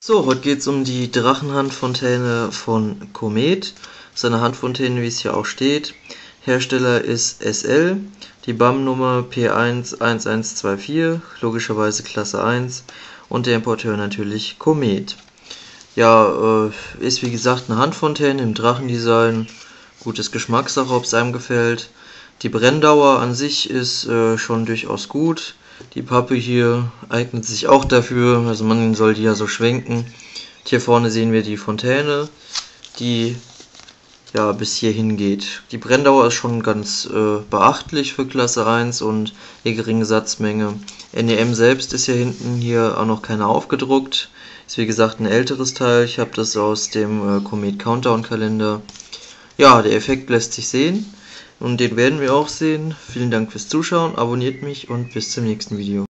So, heute geht es um die Drachenhandfontäne von Comet. Das ist eine Handfontäne, wie es hier auch steht. Hersteller ist SL, die BAM-Nummer P11124, logischerweise Klasse 1, und der Importeur natürlich Comet. Ja, ist wie gesagt eine Handfontäne im Drachendesign. Gutes Geschmackssache, ob es einem gefällt. Die Brenndauer an sich ist schon durchaus gut. Die Pappe hier eignet sich auch dafür, also man soll die ja so schwenken. Hier vorne sehen wir die Fontäne, die ja bis hierhin geht. Die Brenndauer ist schon ganz beachtlich für Klasse 1 und die geringe Satzmenge. NEM selbst ist hier hinten hier auch noch keine aufgedruckt. Ist wie gesagt ein älteres Teil, ich habe das aus dem Comet Countdown Kalender. Ja, der Effekt lässt sich sehen und den werden wir auch sehen. Vielen Dank fürs Zuschauen, abonniert mich und bis zum nächsten Video.